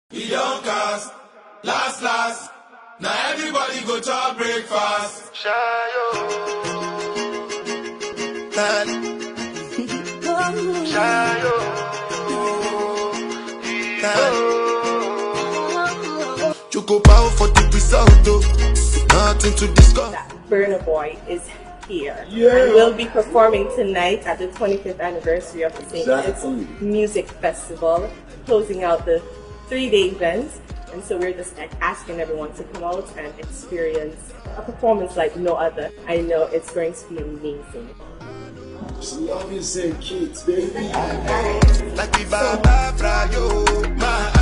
We don't cast, last. Now everybody go to breakfast. Shayo. Shayo. Choco power for the result, nothing to discuss. That Burna boy is here. Yeah. And we'll be performing tonight at the 25th anniversary of the St. Kitts Music Festival, closing out the 3-day event. And so we're just like asking everyone to come out and experience a performance like no other. I know it's going to be amazing. Love you, St. Kitts, baby. Like